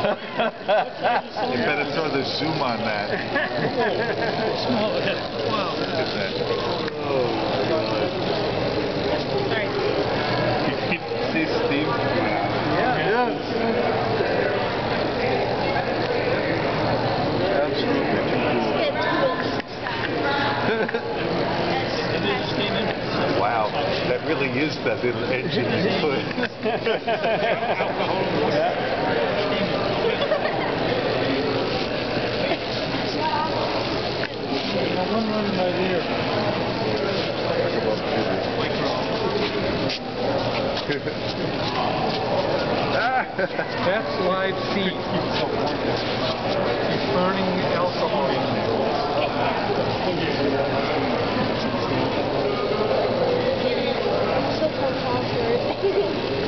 You better throw the zoom on that. Wow. Look at that. See Steve? Yeah. Absolutely too cool. Wow, that really is that little engine you put. One running right here. That's live feed. He's burning alcohol. So